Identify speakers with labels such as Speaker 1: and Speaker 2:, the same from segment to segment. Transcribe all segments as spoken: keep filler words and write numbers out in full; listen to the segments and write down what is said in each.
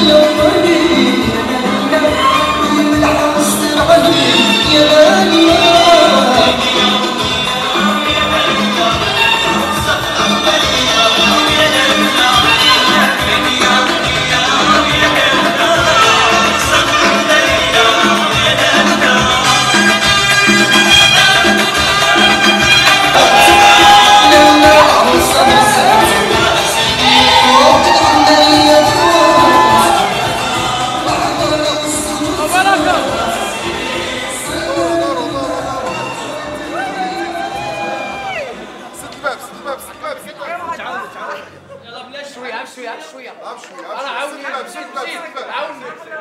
Speaker 1: انا عاوني مشيت مشيت عاوني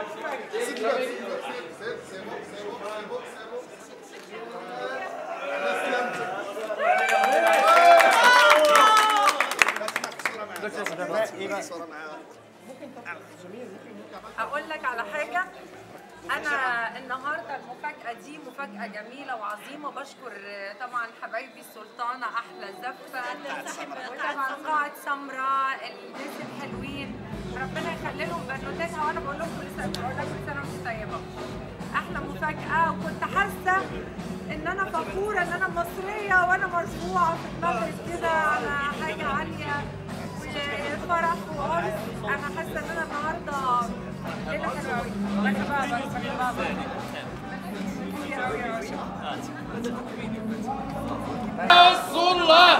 Speaker 2: اقول لك على حاجه. أنا النهارده المفاجأة دي مفاجأة جميلة وعظيمة. بشكر طبعا حبايبي السلطانة أحلى زفة، وطبعا قاعة سمراء، الناس الحلوين، ربنا يخلي لهم بنوتاتها. وأنا بقول لكم كل سنة بقول لكم كل سنة وأنتم طيبة. أحلى مفاجأة، وكنت حاسة إن أنا فخورة إن أنا مصرية وأنا مرفوعة في المغرب كده على حاجة عالية وفرح وعرس. أنا حاسة إن أنا النهارده ليلة حلوة أوي. بحبها بحبها بحبها.
Speaker 1: رسول الله